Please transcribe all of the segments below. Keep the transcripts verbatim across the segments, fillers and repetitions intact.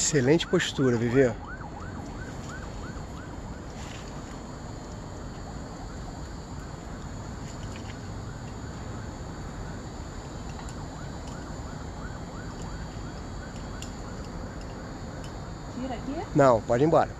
Excelente postura, Vivi. Tira aqui? Não, pode ir embora.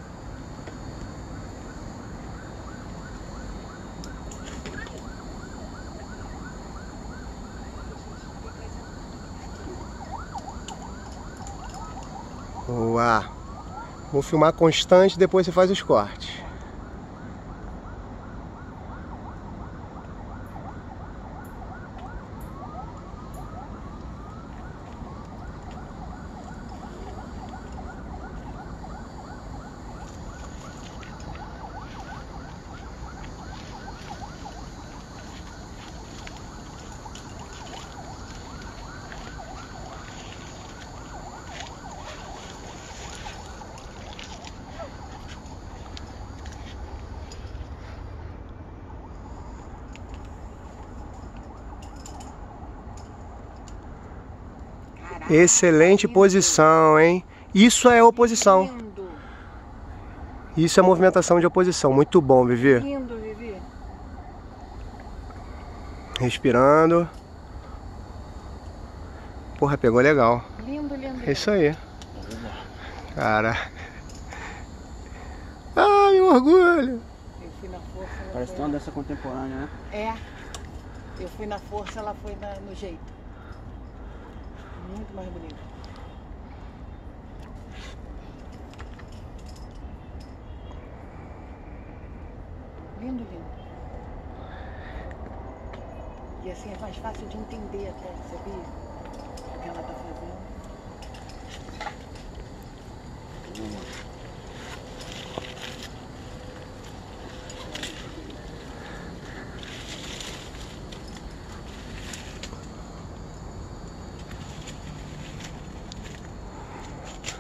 Boa. Vou filmar constante, depois você faz os cortes. Excelente posição, hein? Isso é oposição. Lindo. Isso é movimentação de oposição. Muito bom, Vivi. Lindo, Vivi. Respirando. Porra, pegou legal. Lindo, lindo. É isso aí. Cara. Ah, meu orgulho. Eu fui na força. Parece foi... uma dança contemporânea, né? É. Eu fui na força, ela foi na, no jeito. Muito mais bonito. Lindo, lindo. E assim é mais fácil de entender até, sabia? O que ela tá fazendo.